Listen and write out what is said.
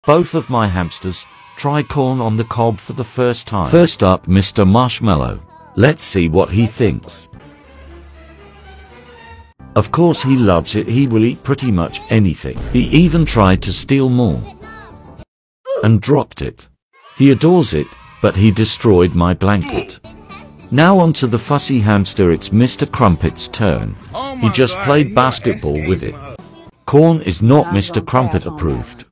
Both of my hamsters try corn on the cob for the first time. First up, Mr. Marshmallow. Let's see what he thinks. Of course he loves it. He will eat pretty much anything. He even tried to steal more and dropped it. He adores it, but he destroyed my blanket. Now on to the fussy hamster. It's Mr. Crumpet's turn. He just played basketball with it. Corn is not Mr. Crumpet approved.